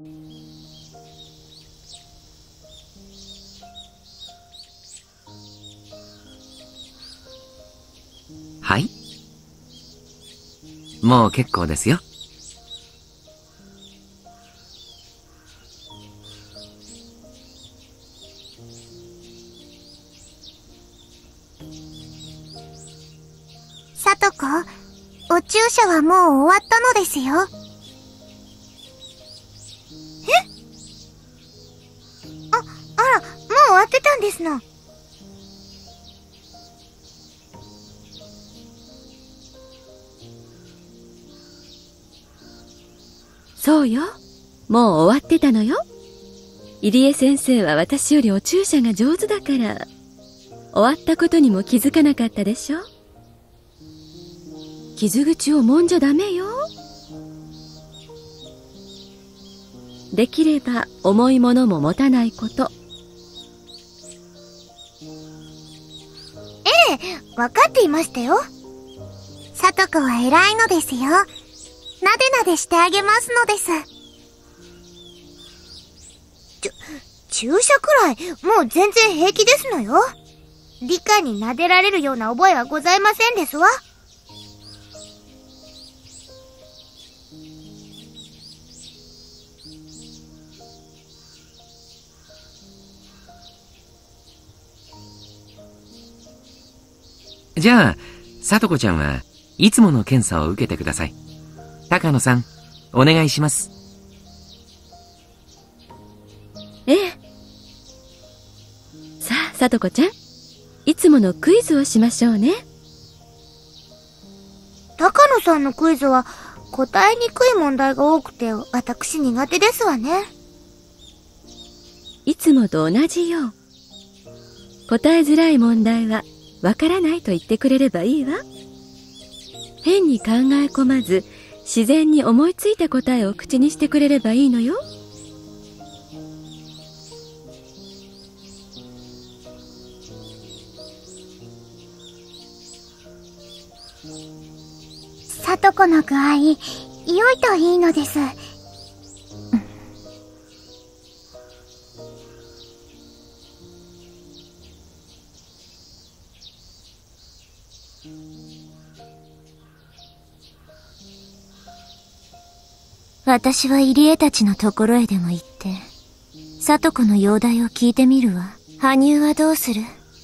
はい。もう結構ですよ。 さとこ、お注射はもう終わったのですよ。あら、もう終わってたんですの。 そうよ。もう終わってたのよ。入江先生は私よりお注射が上手だから、終わったことにも気づかなかったでしょ。傷口を揉んじゃダメよ。できれば重いものも持たないこと。 ええ、わかっていましたよ。さとこは偉いのですよ。なでなでしてあげますのです。注射くらい、もう全然平気ですのよ。理科に撫でられるような覚えはございませんですわ。 じゃあ、さとこちゃんはいつもの検査を受けてください。高野さん、お願いします。 ええ。さあ、さとこちゃん、いつものクイズをしましょうね。 高野さんのクイズは答えにくい問題が多くて私苦手ですわね。 いつもと同じよ。答えづらい問題はわからないと言ってくれればいいわ。変に考え込まず、自然に思いついた答えを口にしてくれればいいのよ。 さとこの具合、良いといいのです。私は入江たちのところへでも行って、さとこの容体を聞いてみるわ。羽生はどうする？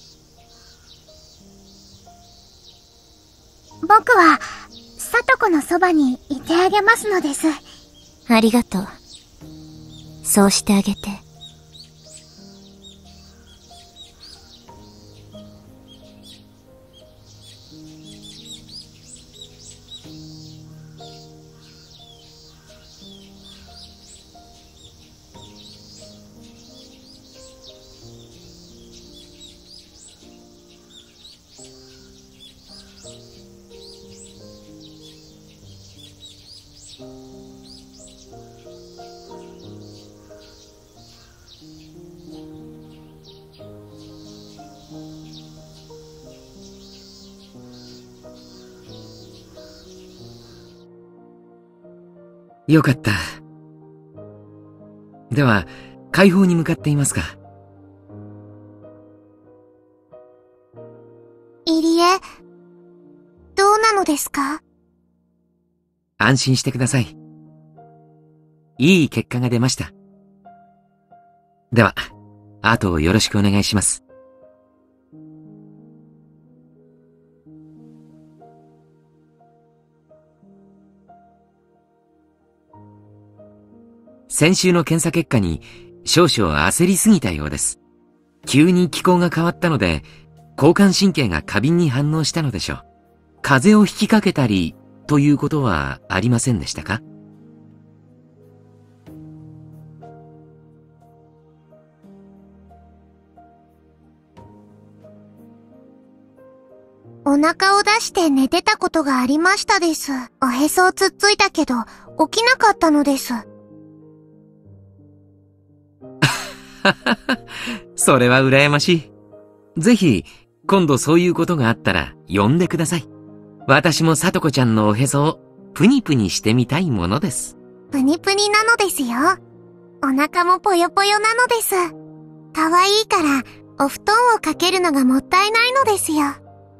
僕は、さとこのそばにいてあげますのです。ありがとう。そうしてあげて。 よかった。では、解放に向かっていますか？ 入江、どうなのですか？ 安心してください。いい結果が出ました。では、あとよろしくお願いします。先週の検査結果に少々焦りすぎたようです。急に気候が変わったので、交感神経が過敏に反応したのでしょう。風邪をひきかけたりということはありませんでしたか？ お腹を出して寝てたことがありましたです。おへそをつっついたけど、起きなかったのです。 それは羨ましい。ぜひ、今度そういうことがあったら呼んでください。私もさとこちゃんのおへそをプニプニしてみたいものです。 プニプニなのですよ。 お腹もぽよぽよなのです。可愛いから、お布団をかけるのがもったいないのですよ。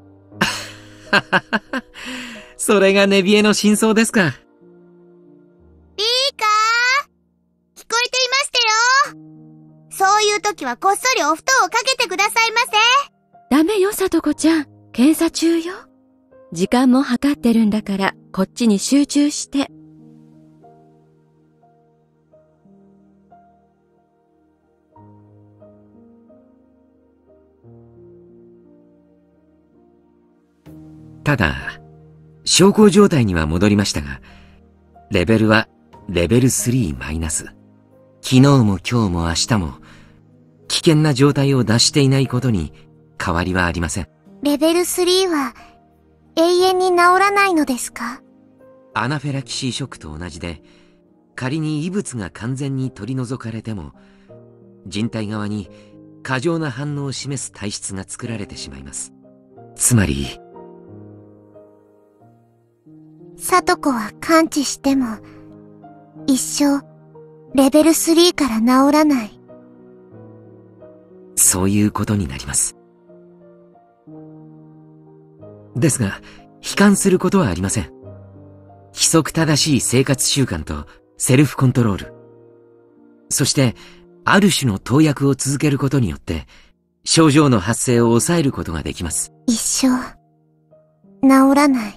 それがネビエの真相ですか。 リーカー、聞こえていましたよ。そういう時はこっそりお布団をかけてくださいませ。 ダメよ、さとこちゃん。検査中よ。時間も計ってるんだから、こっちに集中して。 ただ、小康状態には戻りましたが、レベルはレベル3マイナス。昨日も今日も明日も、危険な状態を脱していないことに変わりはありません。 レベル3は永遠に治らないのですか？ アナフィラキシーショックと同じで、仮に異物が完全に取り除かれても、人体側に過剰な反応を示す体質が作られてしまいます。つまり、 サトコは完治しても、一生、レベル3から治らない。 そういうことになります。ですが、悲観することはありません。規則正しい生活習慣とセルフコントロール。そして、ある種の投薬を続けることによって、症状の発生を抑えることができます。 一生、治らない。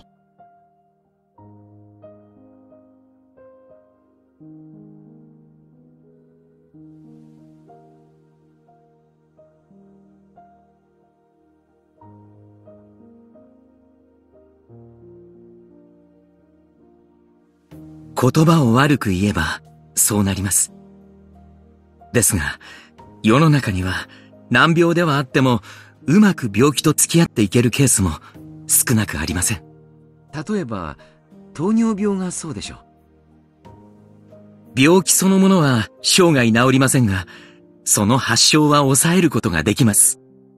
言葉を悪く言えば、そうなります。ですが、世の中には難病ではあっても、うまく病気と付き合っていけるケースも少なくありません。例えば、糖尿病がそうでしょう。病気そのものは生涯治りませんが、その発症は抑えることができます。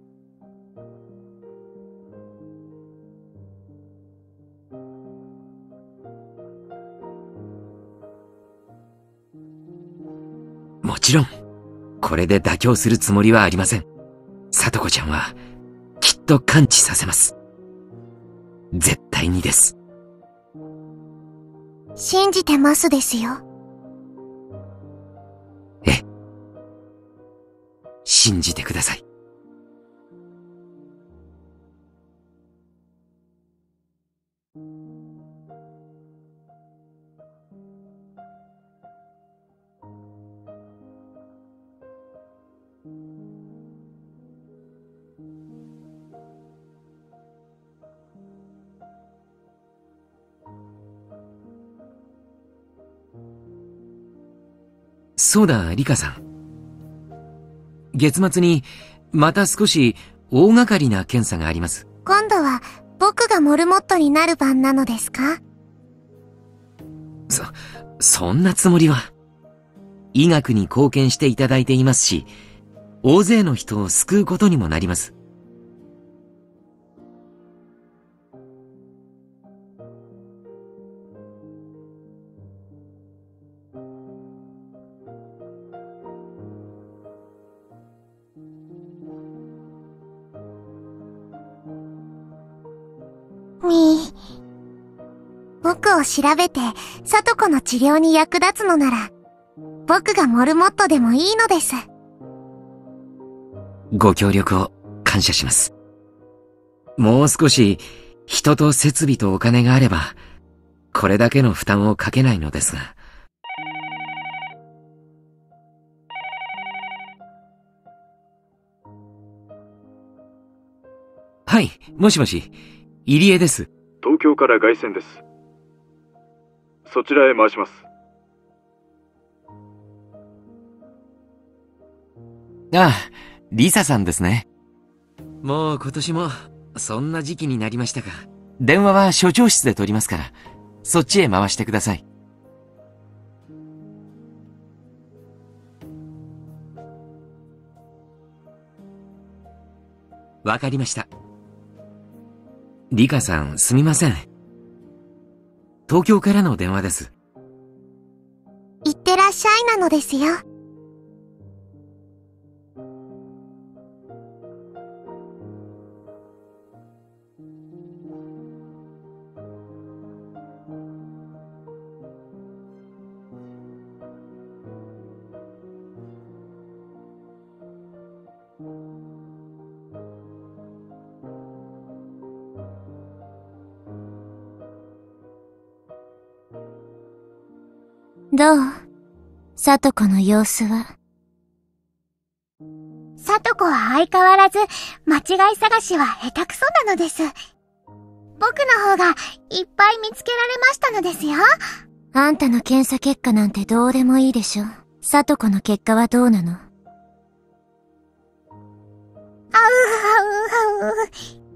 もちろん、これで妥協するつもりはありません。さとこちゃんは、きっと完治させます。絶対にです。 信じてますですよ。 ええ。信じてください。そうだ、リカさん。月末にまた少し大掛かりな検査があります。 今度は僕がモルモットになる番なのですか？ そんなつもりは。医学に貢献していただいていますし、大勢の人を救うことにもなります。 僕を調べて、サトコの治療に役立つのなら、僕がモルモットでもいいのです。 ご協力を感謝します。もう少し人と設備とお金があれば、これだけの負担をかけないのですが。はい、もしもし、入江です。 東京から凱旋です。そちらへ回します。 ああ、リサさんですね。もう今年もそんな時期になりましたか。電話は所長室で取りますから、そっちへ回してください。わかりました。リカさん、すみません。東京からの電話です。 いってらっしゃいなのですよ。 どう？さとこの様子は。さとこは相変わらず間違い探しは下手くそなのです。僕の方がいっぱい見つけられましたのですよ。あんたの検査結果なんてどうでもいいでしょ。さとこの結果はどうなの？あうあうあう。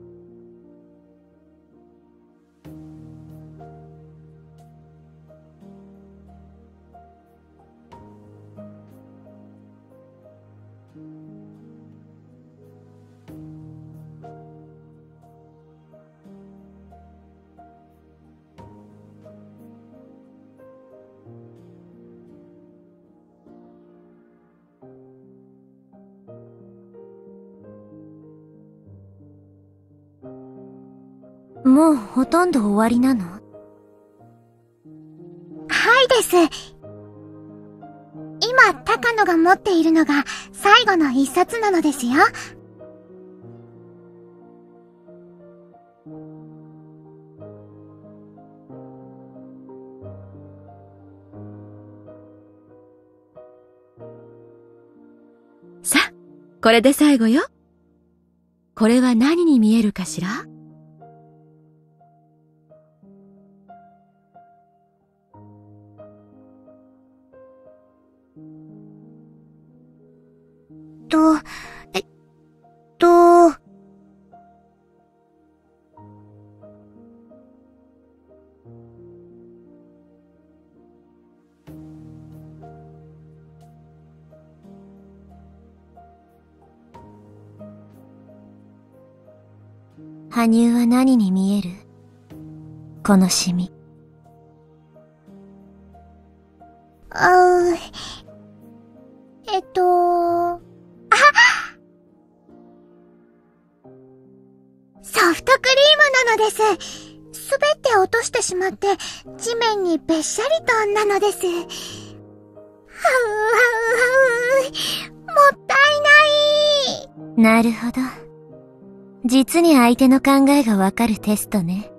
もうほとんど終わりなの？はいです。今、高野が持っているのが最後の一冊なのですよ。 さあ、これで最後よ。これは何に見えるかしら？ えっと、羽生は何に見える？このシミ。ソフトクリームなのです。すべて落としてしまって、地面にべっしゃりとなのです。はうはうはう。もったいない。なるほど。実に相手の考えがわかるテストね。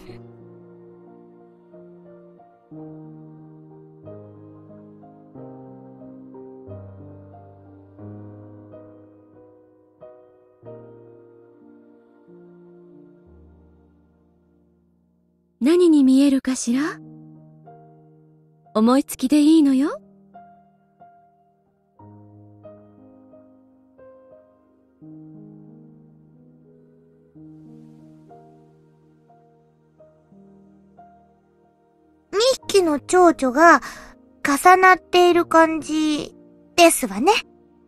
何に見えるかしら？思いつきでいいのよ。 2匹の蝶々が重なっている感じですわね。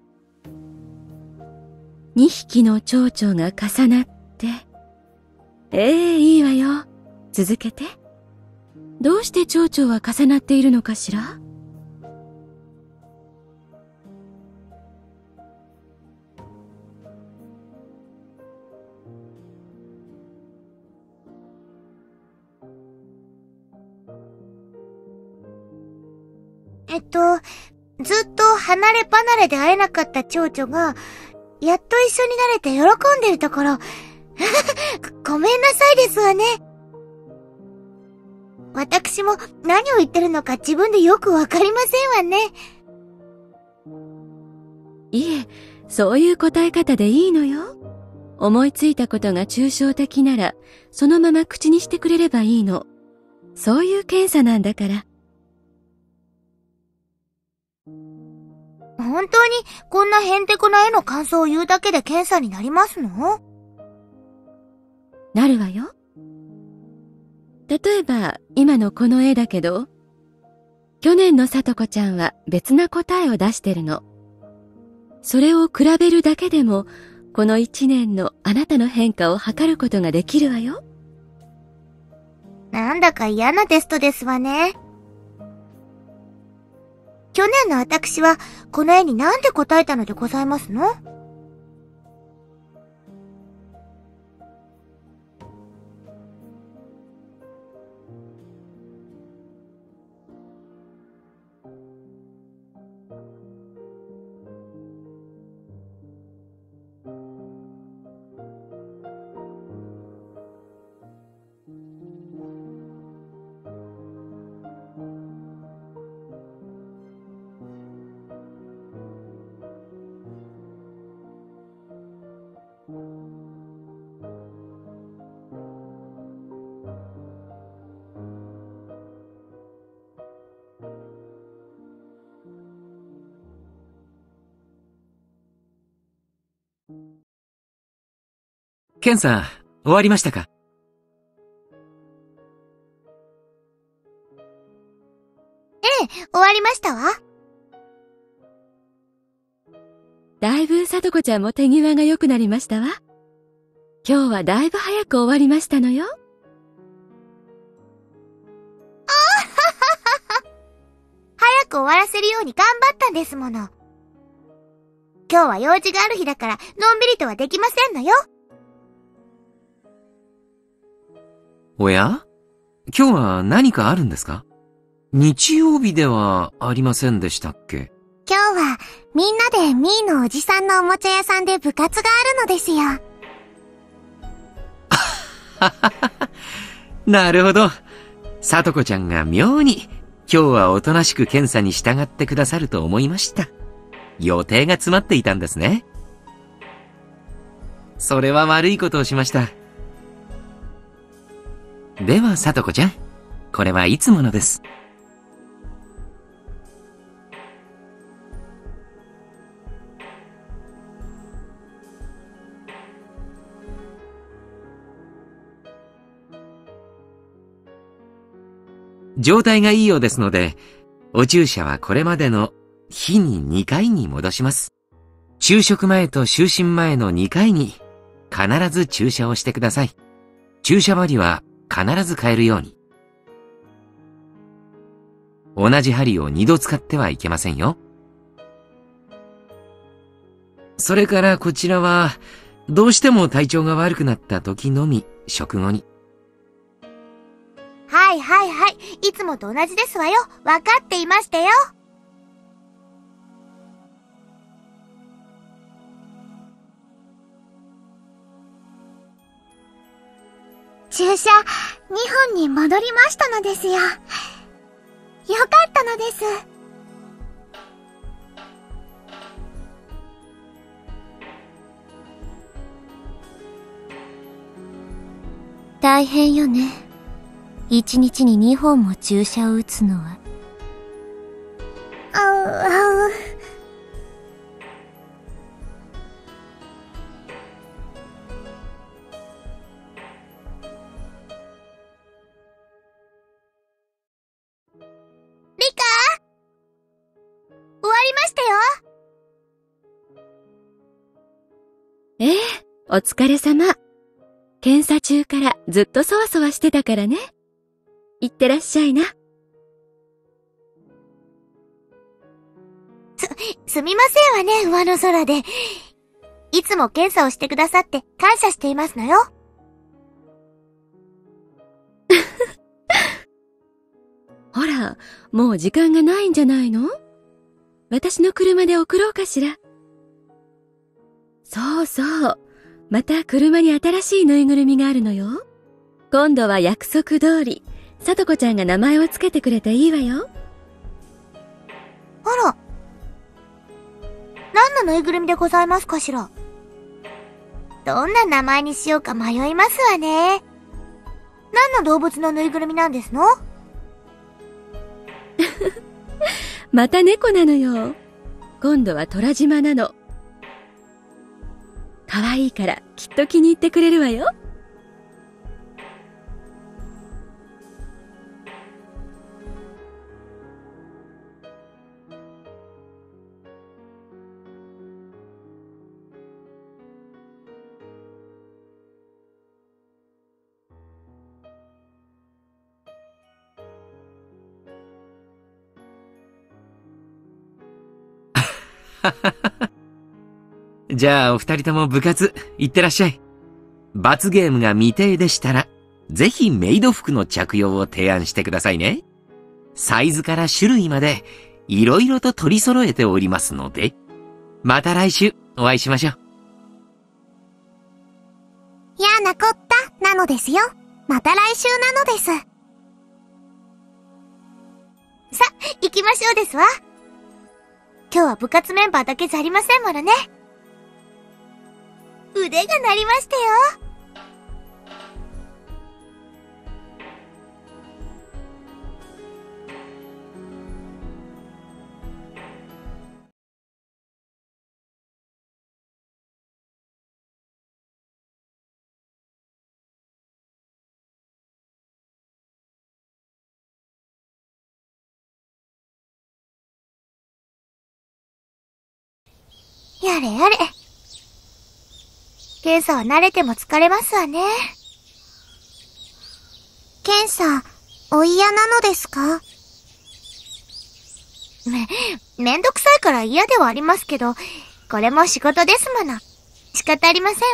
2匹の蝶々が重なって。いいわよ。続けて。どうして蝶々は重なっているのかしら？ ずっと離れ離れで会えなかった蝶々が、やっと一緒になれて喜んでるところ、ごめんなさいですわね。私も何を言ってるのか自分でよくわかりませんわね。 いえ、そういう答え方でいいのよ。思いついたことが抽象的なら、そのまま口にしてくれればいいの。そういう検査なんだから。 本当にこんなへんてこな絵の感想を言うだけで検査になりますの？ なるわよ。例えば、今のこの絵だけど、去年のさとこちゃんは別な答えを出してるの。それを比べるだけでも、この1年のあなたの変化を測ることができるわよ。 なんだか嫌なテストですわね。去年の私はこの絵になんで答えたのでございますの？ ケンさん、終わりましたか？ 終わりましたわ。 だいぶさとこちゃんも手際が良くなりましたわ。今日はだいぶ早く終わりましたのよ。 早く終わらせるように頑張ったんですもの。今日は用事がある日だからのんびりとはできませんのよ。 おや？今日は何かあるんですか？日曜日ではありませんでしたっけ？ 今日はみんなでミーのおじさんのおもちゃ屋さんで部活があるのですよ。 なるほど。さとこちゃんが妙に今日はおとなしくケンさんに従ってくださると思いました。予定が詰まっていたんですね。それは悪いことをしました。ではさとこちゃん、これはいつものです。状態がいいようですので、お注射はこれまでの日に2回に戻します。昼食前と就寝前の2回に必ず注射をしてください。注射針は必ず変えるように。同じ針を2度使ってはいけませんよ。それからこちらは、どうしても体調が悪くなった時のみ食後に。 はいはいはい。いつもと同じですわよ。わかっていましたよ。注射2本に戻りましたのですよ。よかったのです。 大変よね。1日に2本も注射を打つのは。 リカ？終わりましたよ。 ええ、お疲れ様。検査中からずっとそわそわしてたからね。いってらっしゃいな。 すみませんわね、上の空で。いつも検査をしてくださって感謝していますのよ。 ほら、もう時間がないんじゃないの？私の車で送ろうかしら。そうそう。また車に新しいぬいぐるみがあるのよ。今度は約束通り、さとこちゃんが名前をつけてくれていいわよ。 あら。何のぬいぐるみでございますかしら。どんな名前にしようか迷いますわね。何の動物のぬいぐるみなんですの？ また猫なのよ。今度は虎島なの。可愛いからきっと気に入ってくれるわよ。 じゃあお二人とも部活行ってらっしゃい。罰ゲームが未定でしたら、ぜひメイド服の着用を提案してくださいね。サイズから種類までいろいろと取り揃えておりますので、また来週お会いしましょう。 嫌なこったなのですよ。また来週なのです。さ、行きましょうですわ。今日は部活メンバーだけじゃありませんものね。腕が鳴りましたよ。 やれやれ。検査は慣れても疲れますわね。検査、お嫌なのですか？めんどくさいから嫌ではありますけど、これも仕事ですもの。仕方ありませんわ。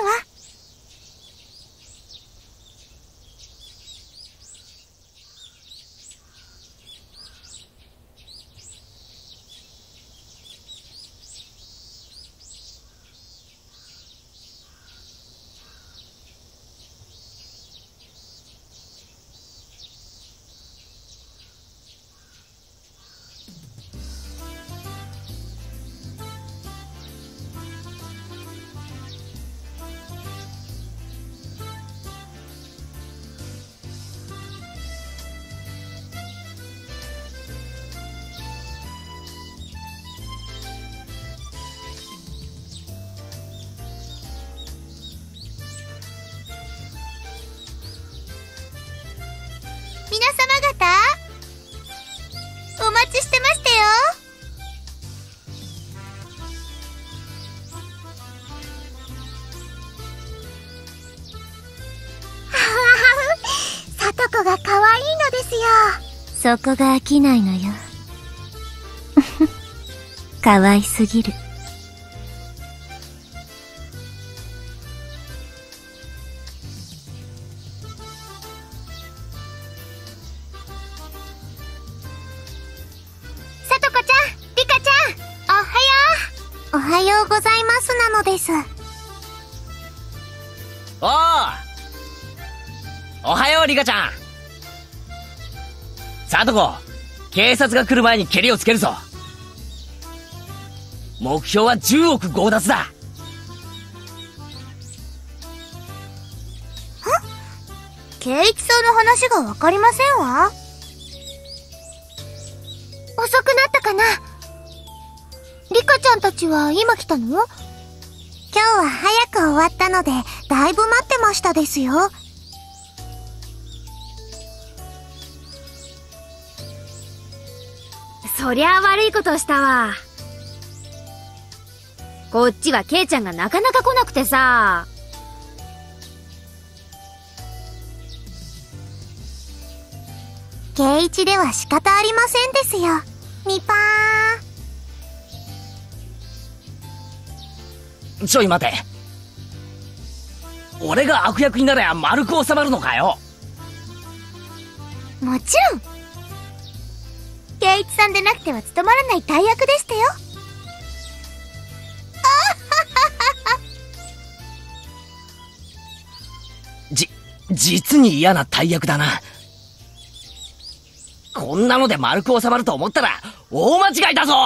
皆様方、お待ちしてましたよ。さとこが可愛いのですよ。 そこが飽きないのよ。可愛すぎる。 さとこちゃん、リカちゃん、おはよう。おはようございますなのです。 おう、おはようリカちゃん。さとこ、警察が来る前にケリをつけるぞ。目標は10億強奪だ。 圭一さんの話がわかりませんわ。遅くなったかな？リカちゃんたちは今来たの？今日は早く終わったので、だいぶ待ってましたですよ。 そりゃあ悪いことをしたわ。こっちはケイちゃんがなかなか来なくてさ。 圭一では仕方ありませんですよ。みぱー。 ちょい待て。俺が悪役になりゃ丸く収まるのかよ。 もちろん。圭一さんでなくては務まらない大役でしたよ。 実に嫌な大役だな。こんなので丸く収まると思ったら大間違いだぞ。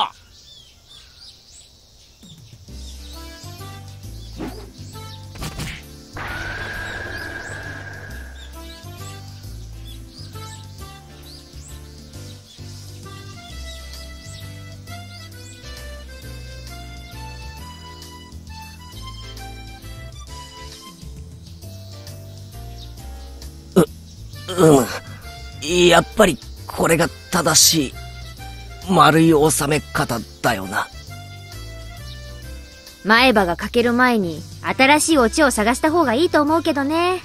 やっぱりこれが正しい丸い収め方だよな。 前歯が欠ける前に新しいオチを探した方がいいと思うけどね。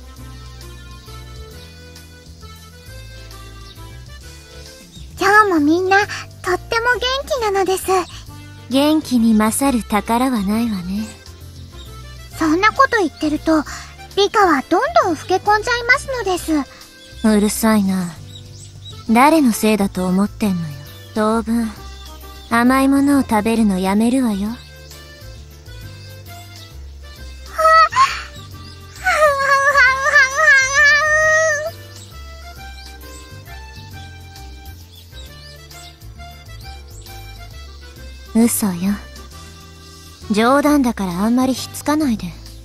今日もみんなとっても元気なのです。 元気に勝る宝はないわね。 そんなこと言ってると、リカはどんどん老け込んじゃいますのです。 うるさいな。誰のせいだと思ってんのよ。当分甘いものを食べるのやめるわよ。嘘よ。冗談だからあんまりひっつかないで。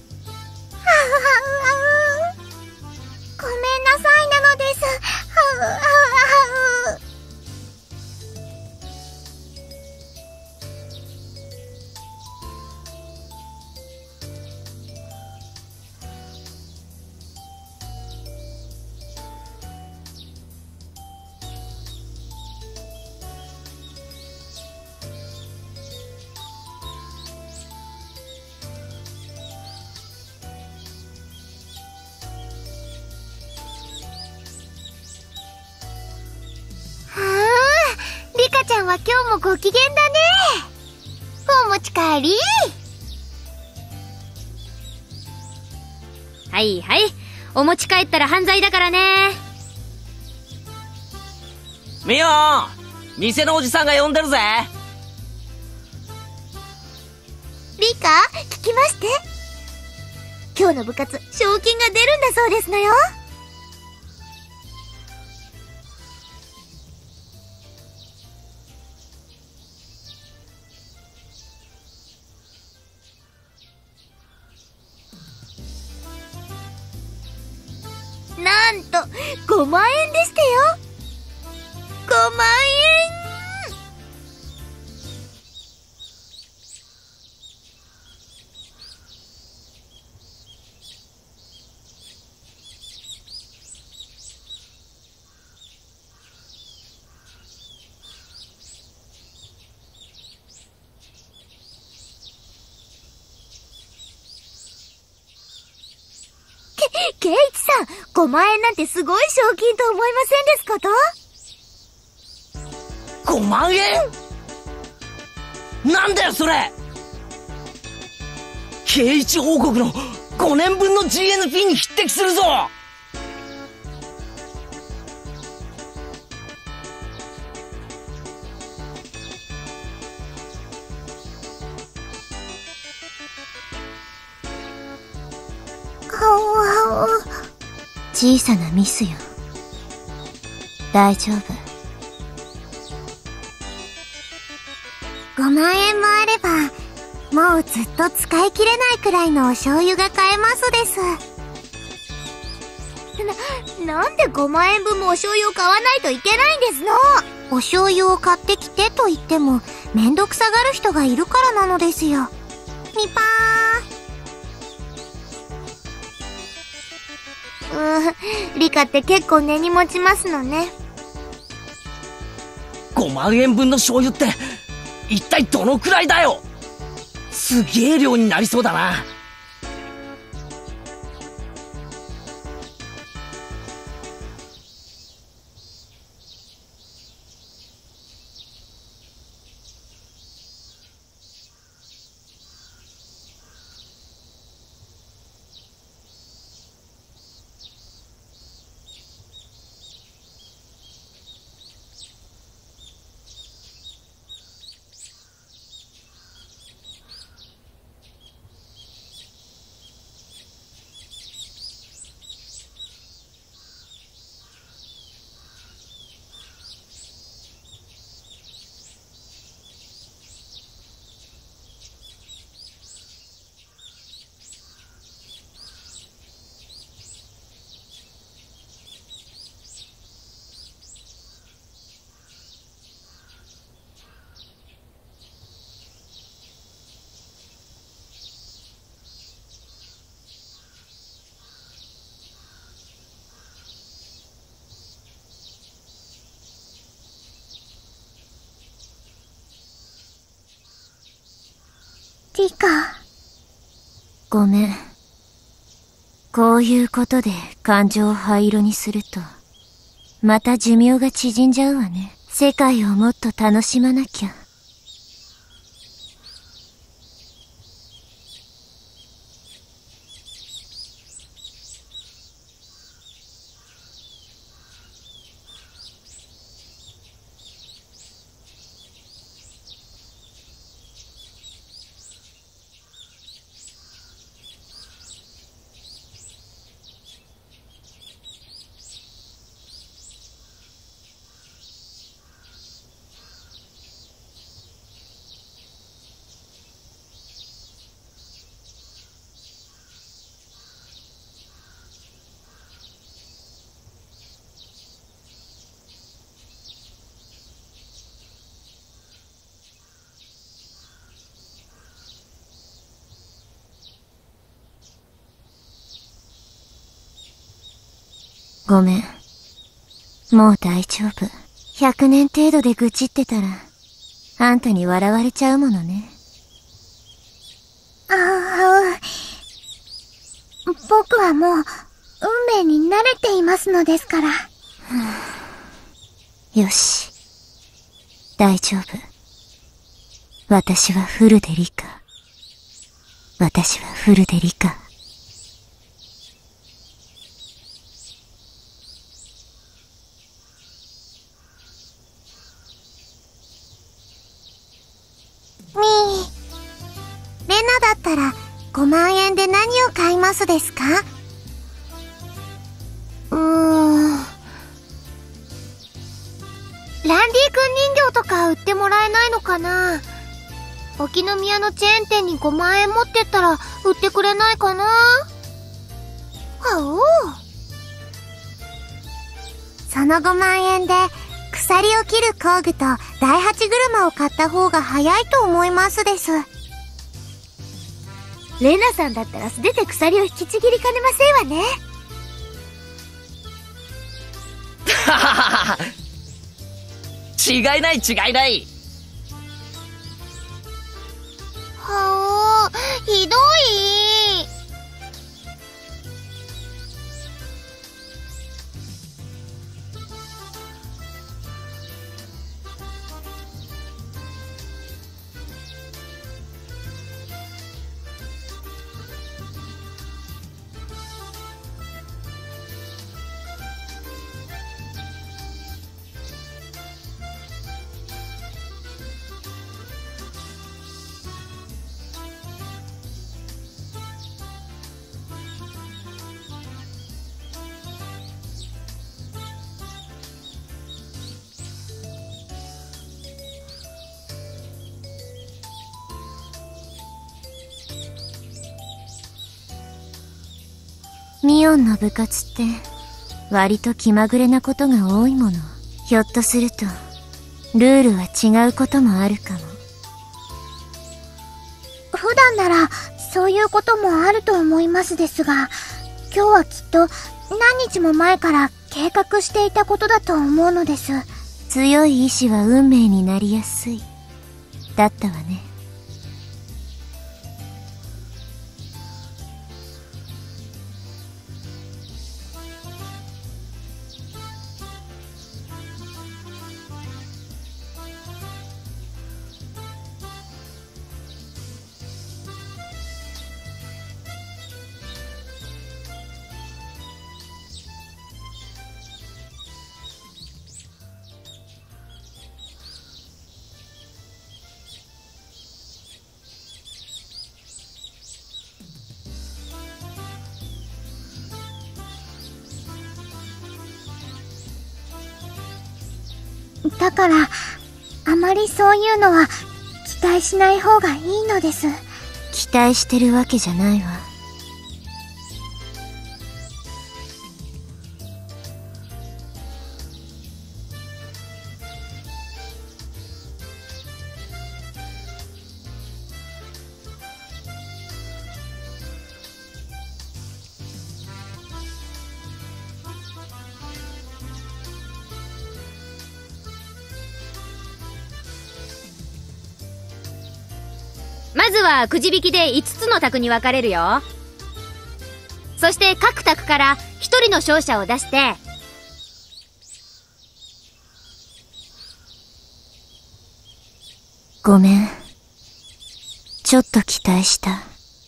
ごめんなさいなのです。 は今日もご機嫌だね。お持ち帰り。 はいはい。お持ち帰ったら犯罪だからね。 ミオン、店のおじさんが呼んでるぜ。 リカ、聞きまして。今日の部活、賞金が出るんだそうですのよ。なんと、5万円でしたよ。5万円。ケイチさん、5万円なんてすごい賞金と思いませんですこと？ 5万円？なんだよそれ。ケイチ王国の5年分の GNP に匹敵するぞ。 小さなミスよ。大丈夫。 5万円もあれば、もうずっと使い切れないくらいのお醤油が買えますです。なんで5万円分もお醤油を買わないといけないんですの？お醤油を買ってきてと言っても、めんどくさがる人がいるからなのですよ。みぱー。リカって結構根に持ちますのね。 5万円分の醤油って一体どのくらいだよ。すげえ量になりそうだな。 リカ。 ごめん。こういうことで感情を灰色にすると、また寿命が縮んじゃうわね。世界をもっと楽しまなきゃ。ごめん。もう大丈夫。100年程度で愚痴ってたら、あんたに笑われちゃうものね。 僕はもう、運命に慣れていますのですから。 よし。 大丈夫。私はフルで理解。私はフルで理解。 レナだったら5万円で何を買いますですか？ランディ君人形とか売ってもらえないのかな？沖宮のチェーン店に5万円持ってったら売ってくれないかな？その5万円で鎖を切る工具と第8車を買った方が早いと思いますです。レナさんだったら素手で鎖を引きちぎりかねませんわね。 はははは。違いない違いない。 はあ、ひどい。 ミオンの部活って割と気まぐれなことが多いもの。ひょっとするとルールは違うこともあるかも。 普段ならそういうこともあると思いますですが、今日はきっと何日も前から計画していたことだと思うのです。 強い意志は運命になりやすい。だったわね。 だからあまりそういうのは期待しない方がいいのです。 期待してるわけじゃないわ。 まずはくじ引きで5つの卓に分かれるよ。そして各卓から1人の勝者を出して、 ごめん。ちょっと期待した。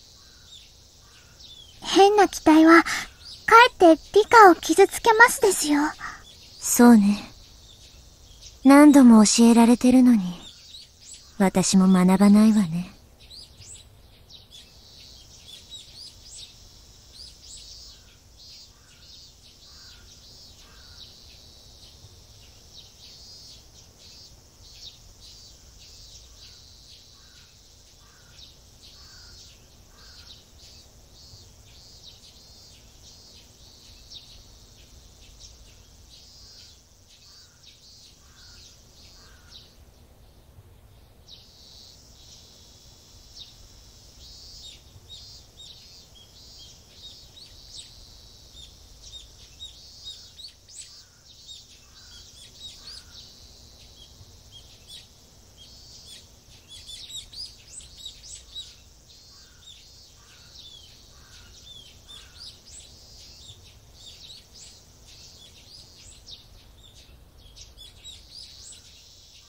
変な期待はかえって理科を傷つけますですよ。 そうね。何度も教えられてるのに私も学ばないわね。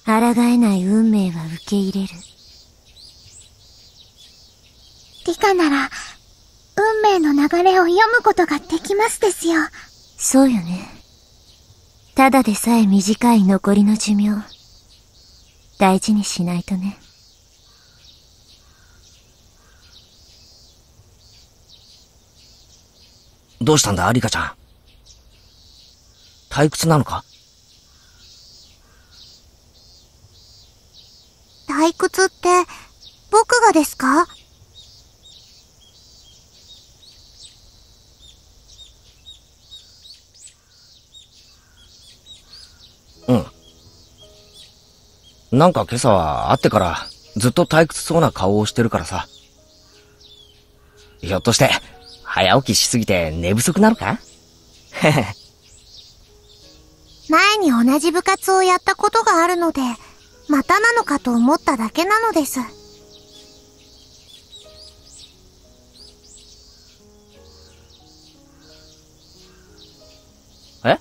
抗えない運命は受け入れる。 理科なら、運命の流れを読むことができますですよ。 そうよね。ただでさえ短い残りの寿命、大事にしないとね。 どうしたんだ、リカちゃん。退屈なのか？ 退屈って、僕がですか？ うん。なんか今朝は会ってからずっと退屈そうな顔をしてるからさ。ひょっとして早起きしすぎて寝不足なのか？へへ。 前に同じ部活をやったことがあるので、またなのかと思っただけなのです。 え？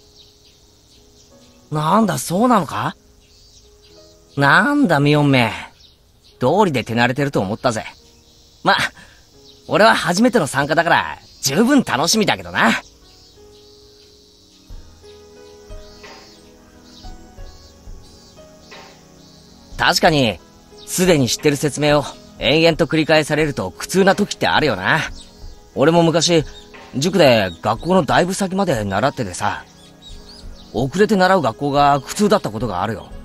なんだ、そうなのか？なんだ、ミヨンめ。道理で手慣れてると思ったぜ。ま、俺は初めての参加だから、十分楽しみだけどな。確かに、すでに知ってる説明を延々と繰り返されると苦痛な時ってあるよな。俺も昔、塾で学校のだいぶ先まで習っててさ、遅れて習う学校が苦痛だったことがあるよ。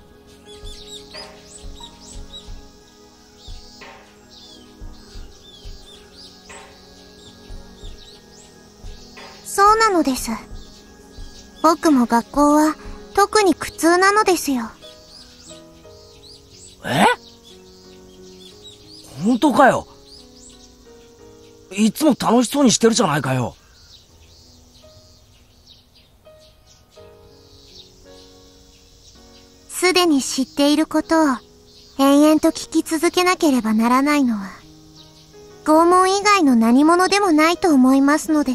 そうなのです。僕も学校は特に苦痛なのですよ。 え？本当かよ。いつも楽しそうにしてるじゃないかよ。 すでに知っていることを延々と聞き続けなければならないのは、拷問以外の何者でもないと思いますのです。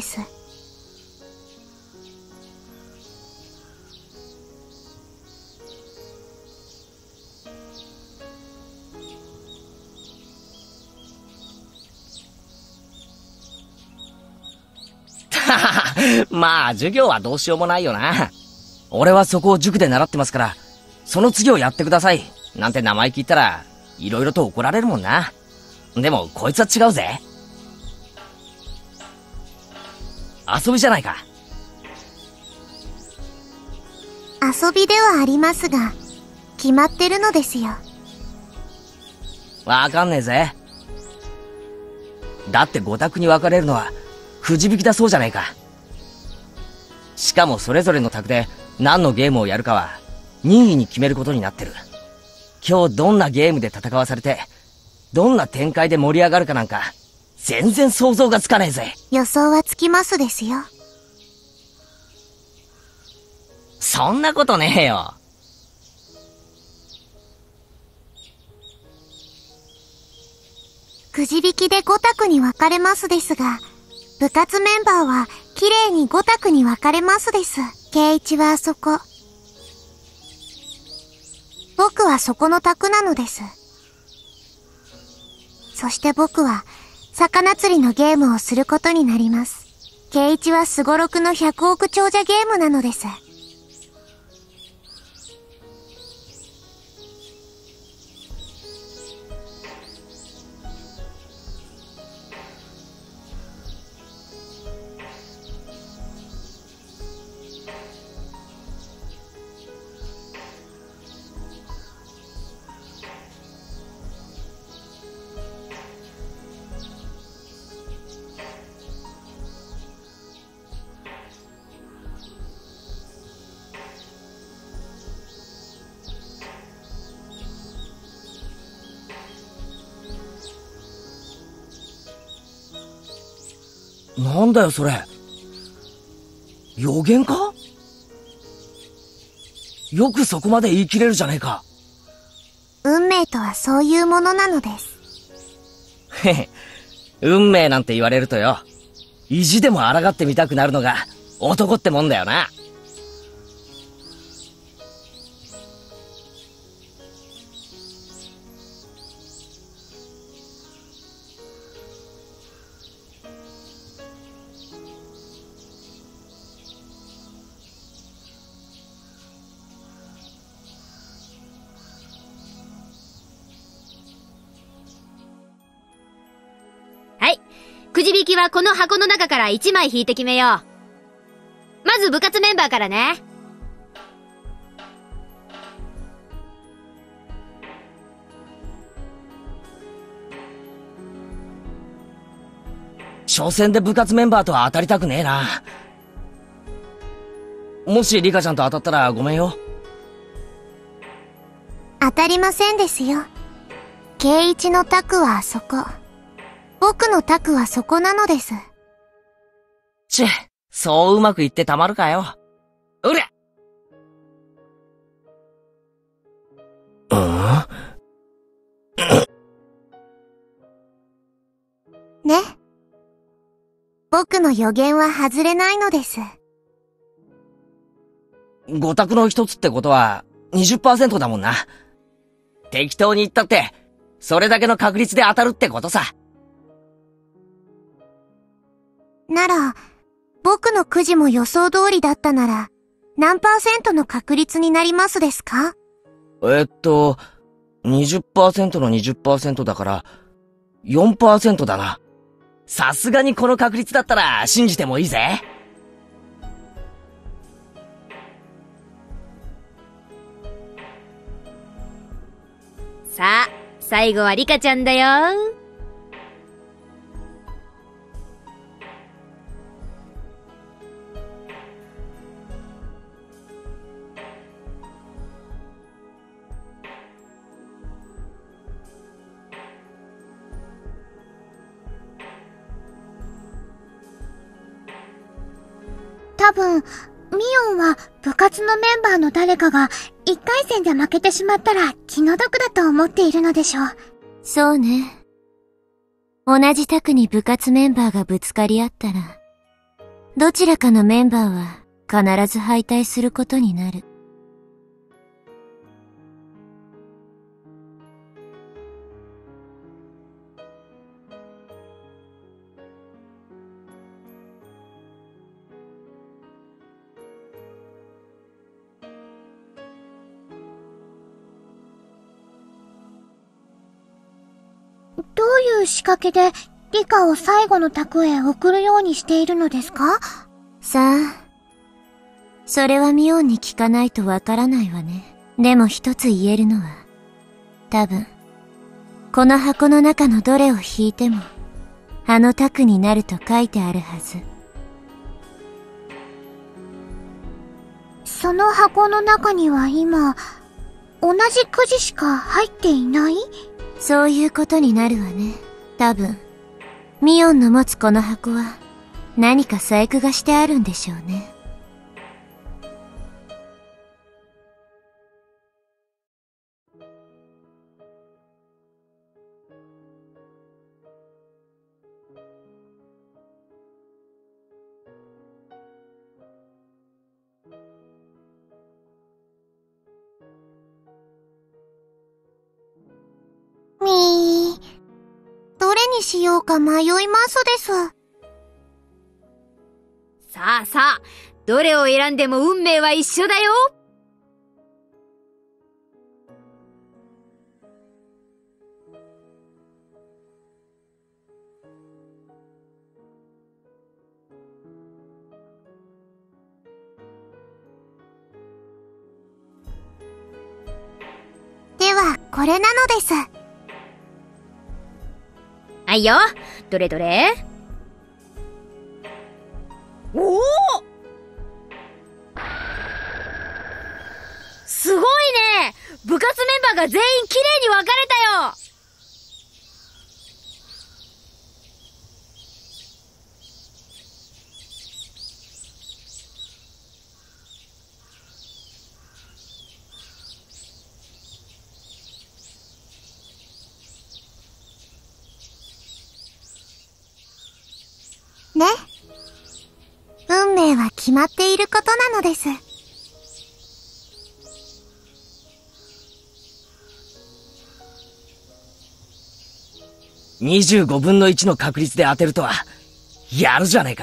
まあ、授業はどうしようもないよな。俺はそこを塾で習ってますから、その次をやってください。なんて名前聞いたら、いろいろと怒られるもんな。でも、こいつは違うぜ。遊びじゃないか。 遊びではありますが、決まってるのですよ。 わかんねえぜ。だって5択に分かれるのは、くじ引きだそうじゃねえか。しかもそれぞれの択で何のゲームをやるかは任意に決めることになってる。今日どんなゲームで戦わされて、どんな展開で盛り上がるかなんか、全然想像がつかねえぜ。 予想はつきますですよ。 そんなことねえよ。 くじ引きで5択に分かれますですが、部活メンバーは綺麗に5択に分かれますです。圭一はあそこ。僕はそこの択なのです。そして僕は魚釣りのゲームをすることになります。圭一はすごろくの100億長者ゲームなのです。 なんだよそれ。予言か？よくそこまで言い切れるじゃねえか。 運命とはそういうものなのです。 へへ、運命なんて言われるとよ、意地でも抗ってみたくなるのが男ってもんだよな。 くじ引きはこの箱の中から1枚引いて決めよう。まず部活メンバーからね。 初戦で部活メンバーとは当たりたくねえな。もしリカちゃんと当たったらごめんよ。 当たりませんですよ。圭一の卓はあそこ。僕の卓はそこなのです。 そううまくいってたまるかよ。うりゃね。僕の予言は外れないのです。 5択の一つってことは 20% だもんな。適当に言ったって、それだけの確率で当たるってことさ。 なら、僕のくじも予想通りだったなら、何%の確率になりますですか ？20% の 20% だから、4% だな。さすがにこの確率だったら信じてもいいぜ。 さあ、最後はリカちゃんだよ。 多分、ミオンは部活のメンバーの誰かが一回戦で負けてしまったら気の毒だと思っているのでしょう。 そうね。同じ卓に部活メンバーがぶつかり合ったら、どちらかのメンバーは必ず敗退することになる。 どういう仕掛けでリカを最後の卓へ送るようにしているのですか？ さあ、それはミオンに聞かないとわからないわね。でも一つ言えるのは、多分、この箱の中のどれを引いても、あの卓になると書いてあるはず。 その箱の中には今、同じくじしか入っていない？ そういうことになるわね。多分、ミオンの持つこの箱は、何か細工がしてあるんでしょうね。 どれにしようか迷いますです。 さあさあ、どれを選んでも運命は一緒だよ。 では、これなのです。 はいよ。どれどれ？おお！すごいね！部活メンバーが全員綺麗に分かれたよ！ ね。運命は決まっていることなのです。 25分の1の確率で当てるとは、やるじゃねえか。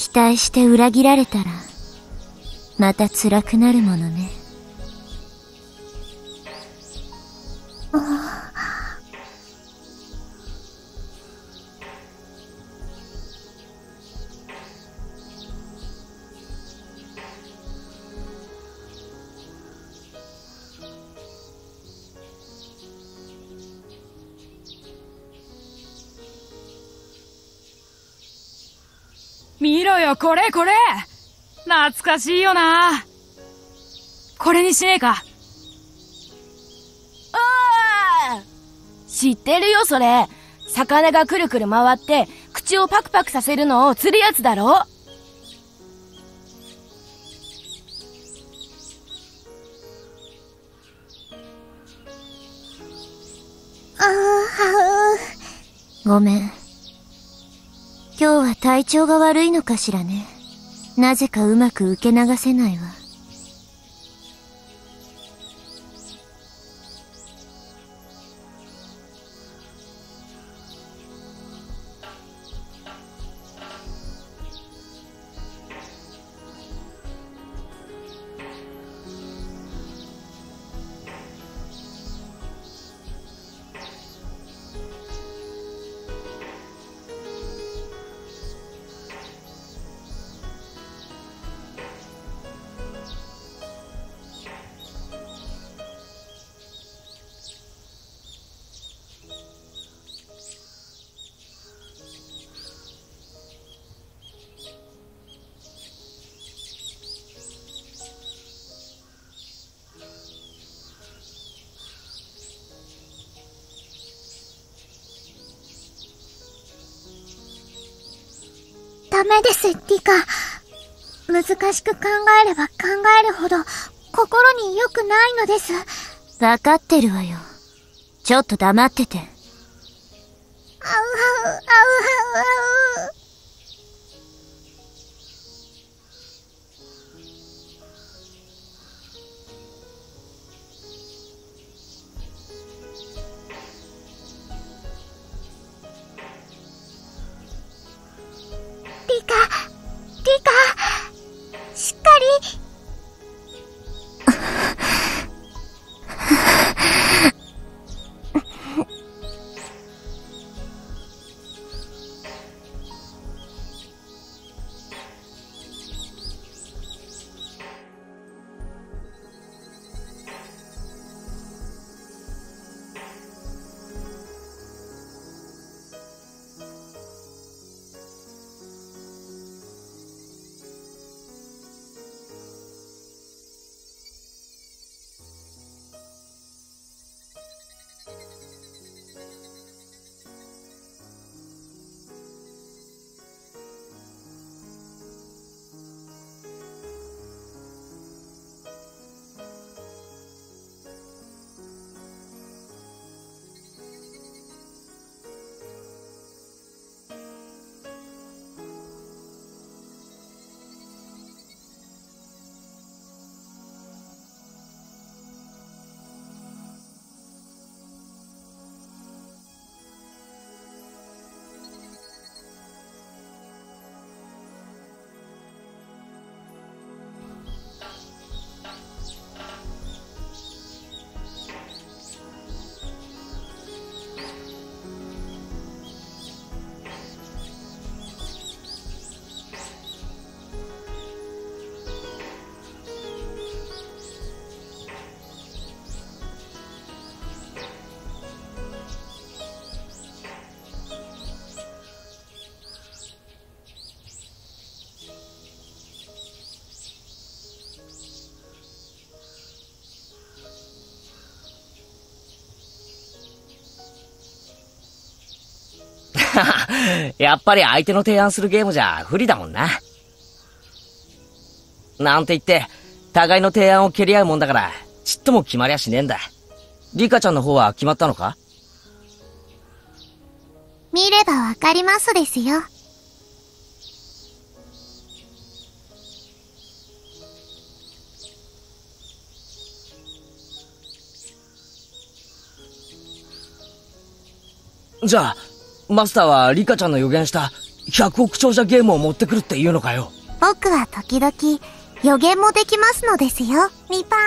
期待して裏切られたら、また辛くなるものね。 見ろよ、これこれ。懐かしいよな。これにしねえか。 知ってるよ、それ。魚がくるくる回って口をパクパクさせるのを釣るやつだろ。 ごめん。今日は体調が悪いのかしらね。なぜかうまく受け流せないわ。 ダメです、リカ。難しく考えれば考えるほど心に良くないのです。 わかってるわよ。ちょっと黙ってて。 あうあう、あうあうあう。リカ、しっかり。 やっぱり相手の提案するゲームじゃ不利だもんな。なんて言って、互いの提案を蹴り合うもんだから、ちっとも決まりゃしねえんだ。リカちゃんの方は決まったのか？ 見ればわかりますですよ。 じゃあ、マスターはリカちゃんの予言した 100億長者ゲームを持ってくるって言うのかよ。 僕は時々予言もできますのですよ、ミパ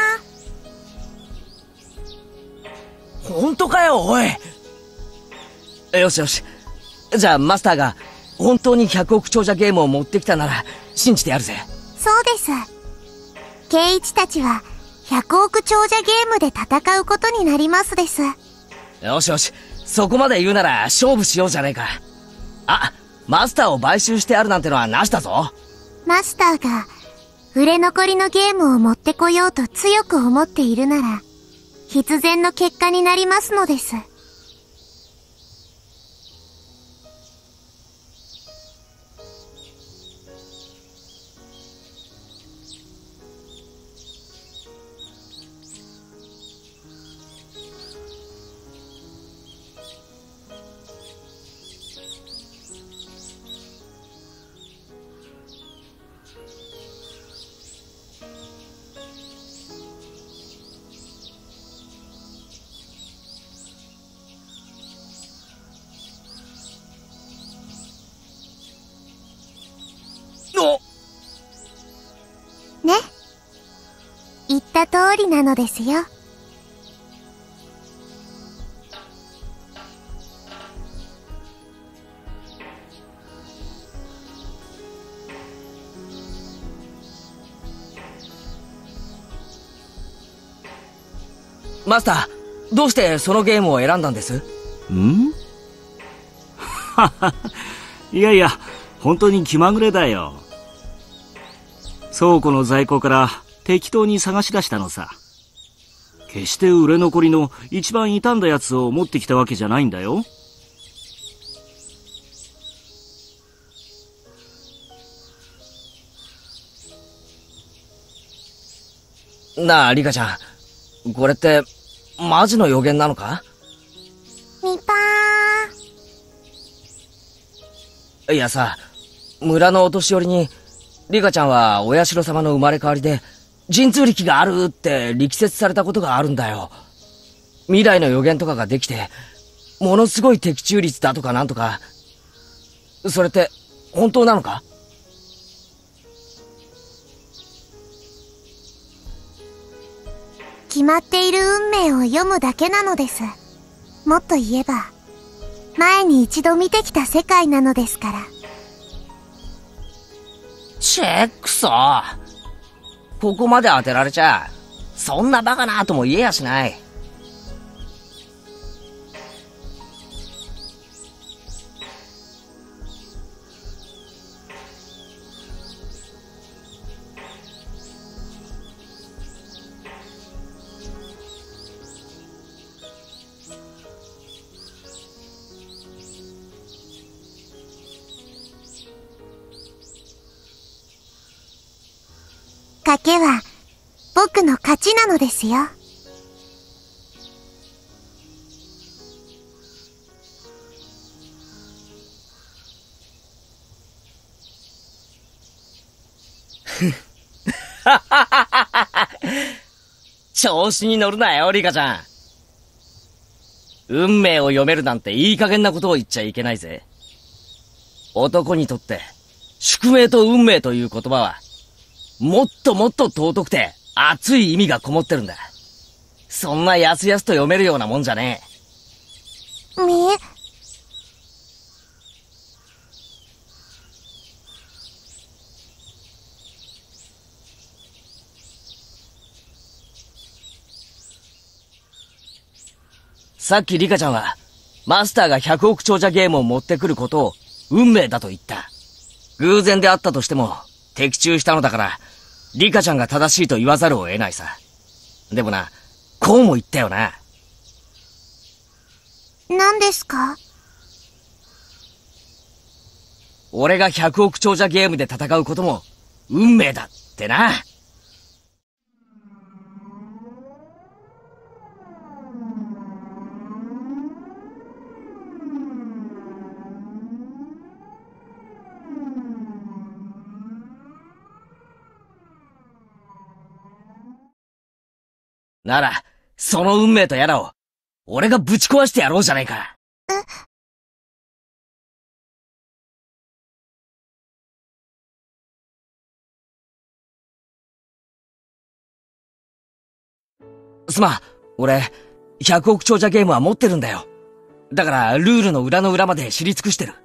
ー。 本当かよ、おい。よしよし。じゃあマスターが本当に100億長者ゲームを持ってきたなら信じてやるぜ。 そうです。ケイイチたちは100億長者ゲームで戦うことになりますです。 よしよし。そこまで言うなら勝負しようじゃねえか。あ、マスターを買収してあるなんてのはなしだぞ。 マスターが売れ残りのゲームを持ってこようと強く思っているなら必然の結果になりますのです。ね。言った通りなのですよ。 マスター、どうしてそのゲームを選んだんです？ ん？いやいや、本当に気まぐれだよ。倉庫の在庫から適当に探し出したのさ。決して売れ残りの一番傷んだやつを持ってきたわけじゃないんだよ。 なあ、リカちゃん。これって、マジの予言なのか？ ミパいやさ、村のお年寄りに、リカちゃんはお社様の生まれ変わりで、神通力があるって力説されたことがあるんだよ。未来の予言とかができて、ものすごい的中率だとかなんとか。それって、本当なのか？ 決まっている運命を読むだけなのです。もっと言えば、前に一度見てきた世界なのですから。 くそ。ここまで当てられちゃ、そんなバカなとも言えやしない。 賭けは僕の勝ちなのですよ。 調子に乗るなよ、リカちゃん。運命を読めるなんていい加減なことを言っちゃいけないぜ。男にとって、宿命と運命という言葉は、もっともっと尊くて熱い意味がこもってるんだ。そんなやすやすと読めるようなもんじゃねえ。さっきリカちゃんは、マスターが100億長者ゲームを持ってくることを運命だと言った。偶然であったとしても、的中したのだから、リカちゃんが正しいと言わざるを得ないさ。でもな、こうも言ったよな。 何ですか？ 俺が100億長者ゲームで戦うことも、運命だってな。なら、その運命とやらを、俺がぶち壊してやろうじゃないか。 すまん、俺、100億長者ゲームは持ってるんだよ。だから、ルールの裏の裏まで知り尽くしてる。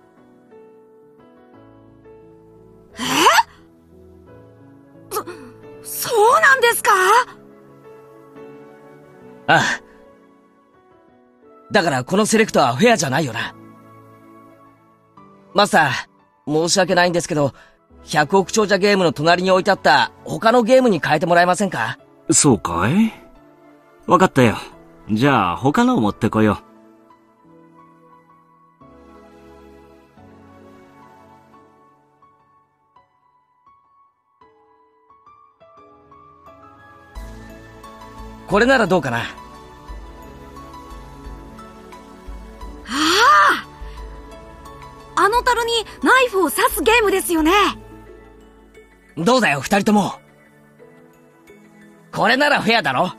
そうなんですか？ ああ。だからこのセレクトはフェアじゃないよな。マスター、申し訳ないんですけど、100億長者ゲームの隣に置いてあった他のゲームに変えてもらえませんか？ そうかい？わかったよ。じゃあ他のを持ってこよう。 これならどうかな？ あの樽にナイフを刺すゲームですよね。 どうだよ、二人とも。これならフェアだろ？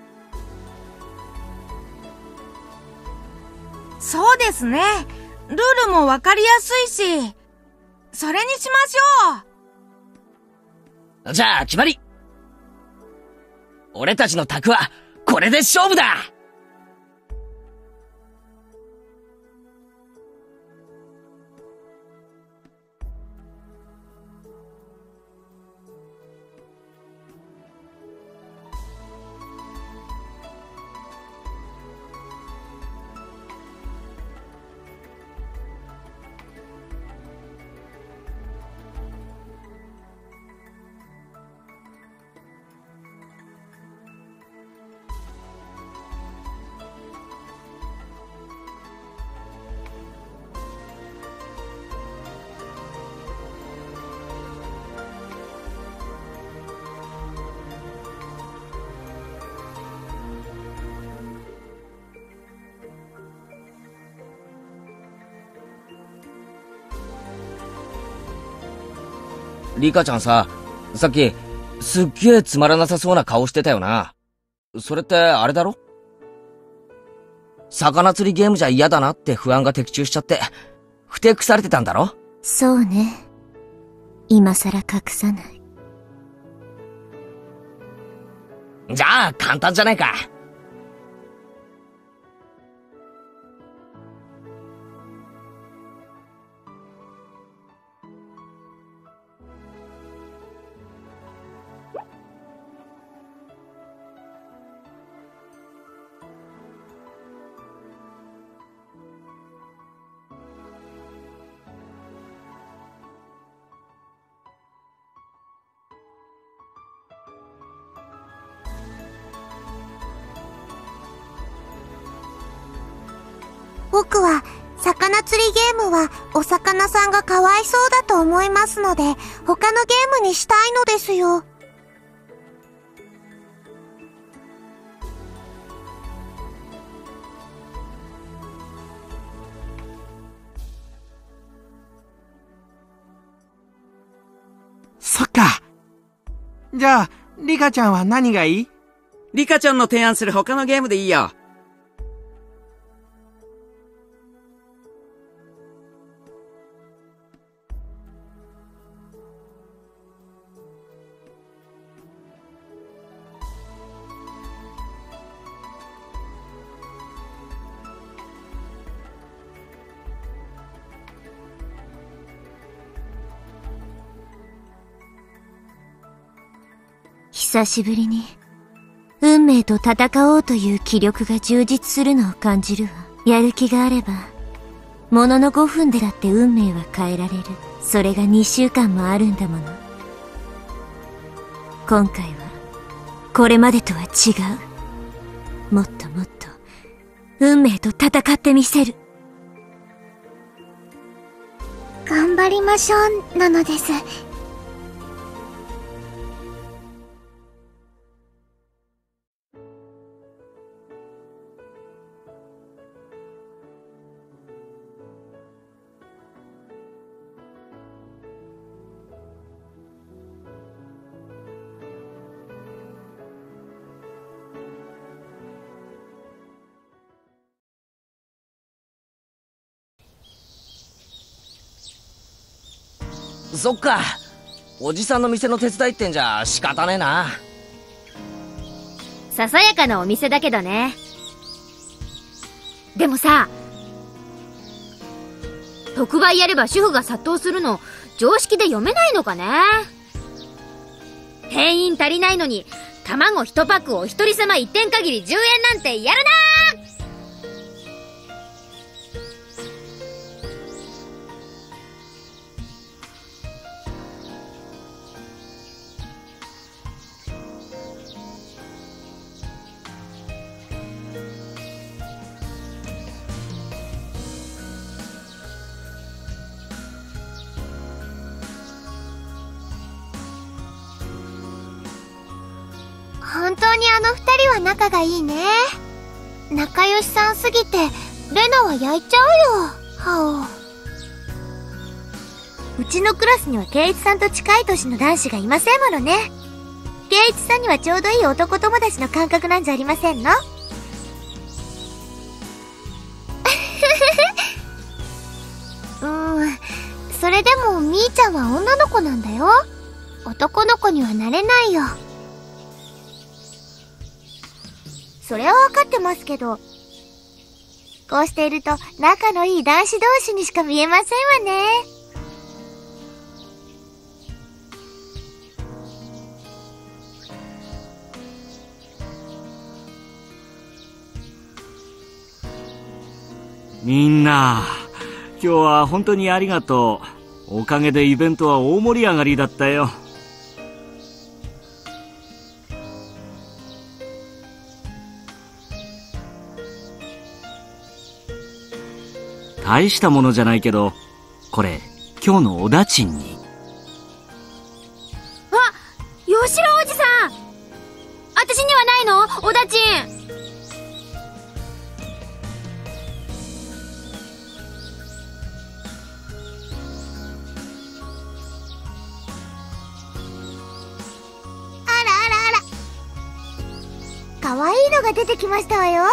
そうですね。ルールもわかりやすいし、それにしましょう。じゃあ決まり。俺たちの卓はこれで勝負だ。リカちゃんさ、さっき、すっげえつまらなさそうな顔してたよな。それってあれだろ？魚釣りゲームじゃ嫌だなって不安が的中しちゃって、ふてくされてたんだろ？ そうね。今さら隠さない。 じゃあ簡単じゃないか。 僕は、魚釣りゲームはお魚さんがかわいそうだと思いますので、他のゲームにしたいのですよ。 そっか。じゃあ、リカちゃんは何がいい？ リカちゃんの提案する他のゲームでいいよ。 久しぶりに、運命と戦おうという気力が充実するのを感じるわ。やる気があれば、ものの5分でだって運命は変えられる。それが2週間もあるんだもの。今回は、これまでとは違う。もっともっと、運命と戦ってみせる。 頑張りましょう、なのです。 そっか。おじさんの店の手伝いってんじゃ仕方ねえな。 ささやかなお店だけどね。でもさ、特売やれば主婦が殺到するの常識で読めないのかね。店員足りないのに卵1パックを一人様1点限り10円なんてやるなー。 本当にあの二人は仲がいいね。仲良しさんすぎて、レナは焼いちゃうよ。はお。うちのクラスにはケイイチさんと近い年の男子がいませんものね。ケイイチさんにはちょうどいい男友達の感覚なんじゃありませんの？それでもみーちゃんは女の子なんだよ。男の子にはなれないよ。それはわかってますけど、こうしていると仲のいい男子同士にしか見えませんわね。 みんな、今日は本当にありがとう。おかげでイベントは大盛り上がりだったよ。大したものじゃないけど、これ今日のおだちんに。 あ、吉郎おじさん、私にはないの？おだちん。 あらあらあら、かわいいのが出てきましたわよ。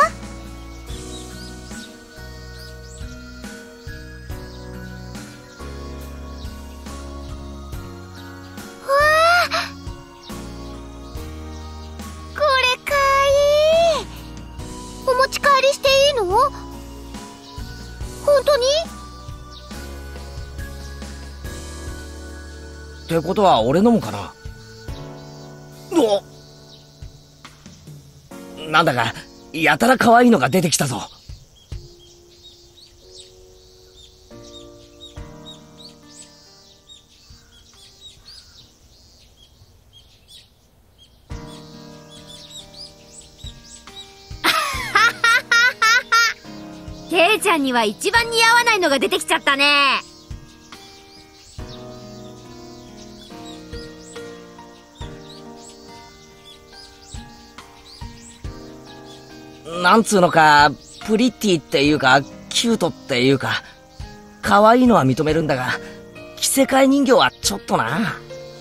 ってことは俺のもかな。なんだかやたら可愛いのが出てきたぞ。 ケイちゃんには一番似合わないのが出てきちゃったね。 なんつうのか、プリティっていうか、キュートっていうか、可愛いのは認めるんだが、着せ替え人形はちょっとな。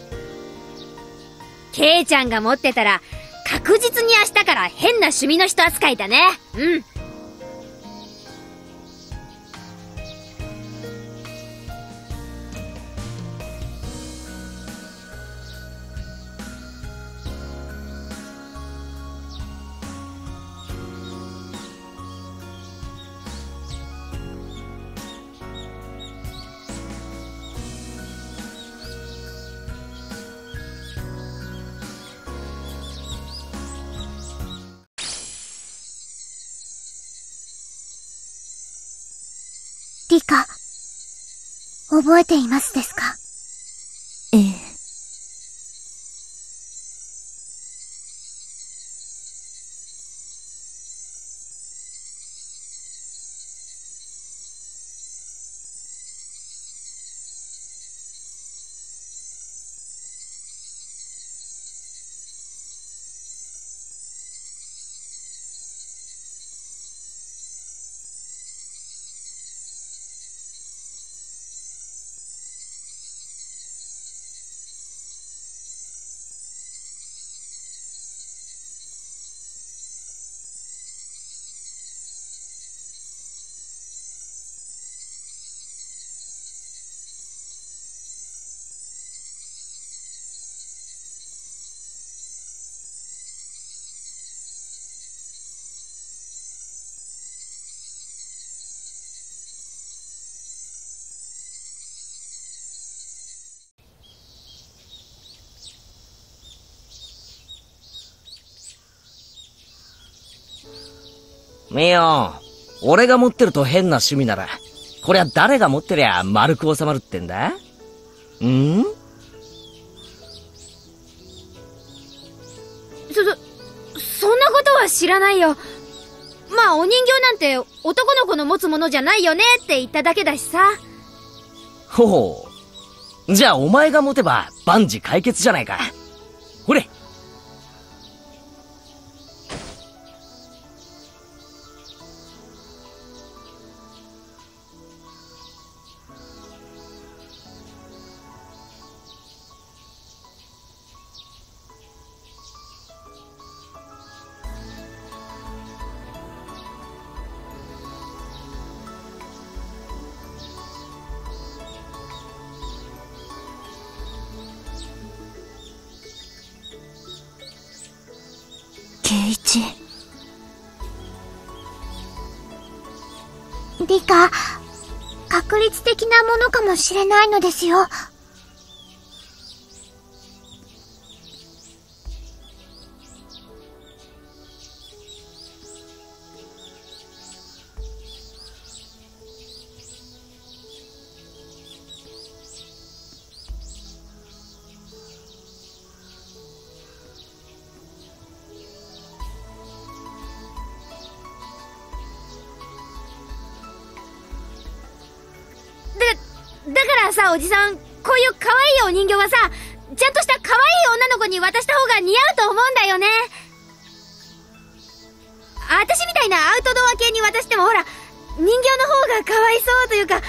ケイちゃんが持ってたら、確実に明日から変な趣味の人扱いだね。うん。 リカ、覚えていますですか？ ええ。 ミヨン、俺が持ってると変な趣味なら、こりゃ誰が持ってりゃ丸く収まるってんだ？そんなことは知らないよ。まあお人形なんて男の子の持つものじゃないよねって言っただけだしさ。 ほう。じゃあお前が持てば万事解決じゃないか。ほれ。 圭一。 リカ、確率的なものかもしれないのですよ。 だからさ、おじさん、こういう可愛いお人形はさ、ちゃんとした可愛い女の子に渡した方が似合うと思うんだよね。私みたいなアウトドア系に渡してもほら、人形の方が可哀想というか、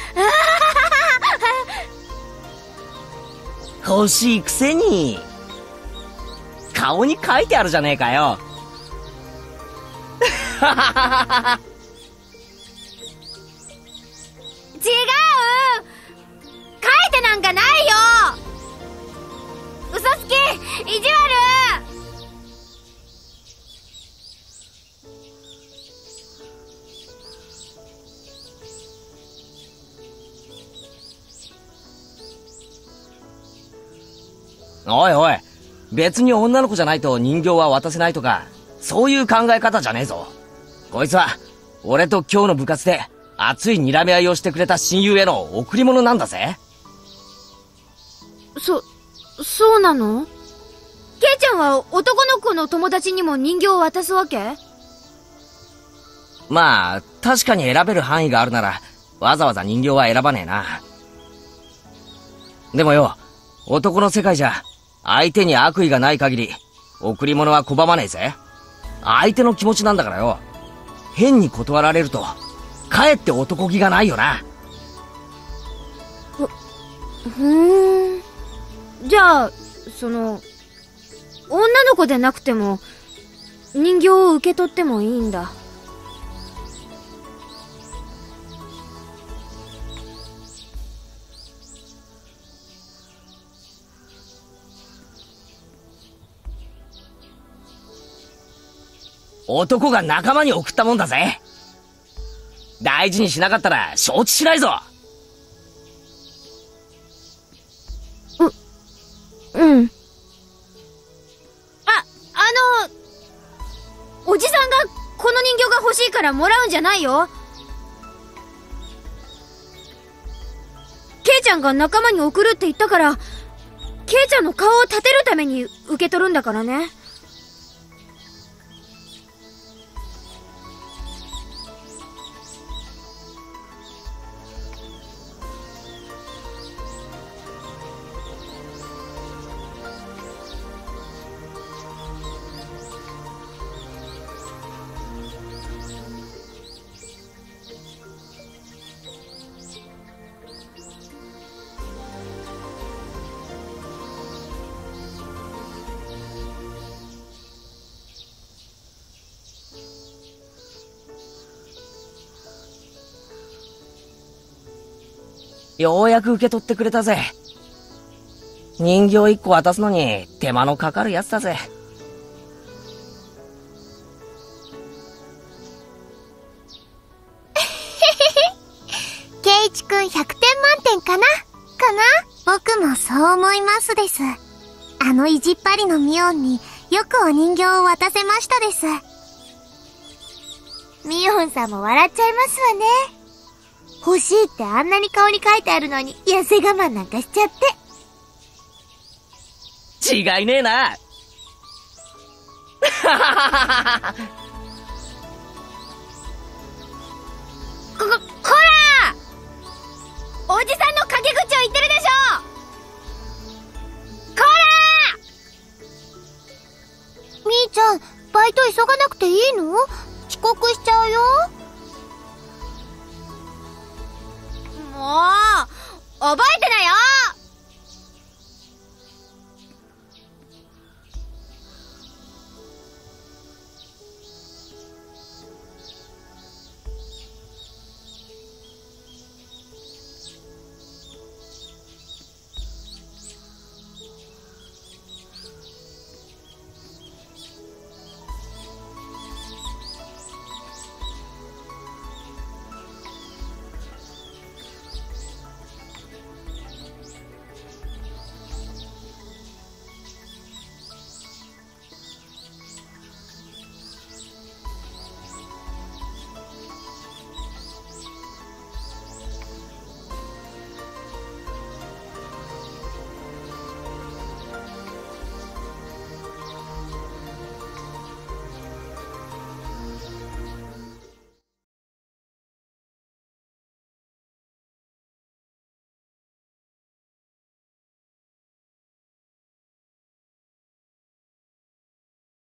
欲しいくせに。顔に書いてあるじゃねえかよ。 違う！書いてなんかないよ！嘘つき！意地悪！ おいおい、別に女の子じゃないと人形は渡せないとか、そういう考え方じゃねえぞ。こいつは、俺と今日の部活で熱い睨み合いをしてくれた親友への贈り物なんだぜ。 そうなの？ケイちゃんは男の子の友達にも人形を渡すわけ？ まあ、確かに選べる範囲があるなら、わざわざ人形は選ばねえな。でもよ、男の世界じゃ、相手に悪意がない限り、贈り物は拒まねえぜ。相手の気持ちなんだからよ。変に断られると、かえって男気がないよな。 じゃあ、女の子でなくても、人形を受け取ってもいいんだ。 男が仲間に送ったもんだぜ。大事にしなかったら承知しないぞ。 うん。おじさんがこの人形が欲しいからもらうんじゃないよ。ケイちゃんが仲間に送るって言ったから、ケイちゃんの顔を立てるために受け取るんだからね。 ようやく受け取ってくれたぜ。人形1個渡すのに手間のかかるやつだぜ。 圭一くん100点満点かな僕もそう思いますです。あの意地っ張りのミオンによくお人形を渡せましたです。 ミオンさんも笑っちゃいますわね。欲しいってあんなに顔に書いてあるのに、痩せ我慢なんかしちゃって。 違いねえな。 こらおじさんの陰口を言ってるでしょ。こらみーちゃん、バイト急がなくていいの？遅刻しちゃうよ。 もう、覚えてなよ。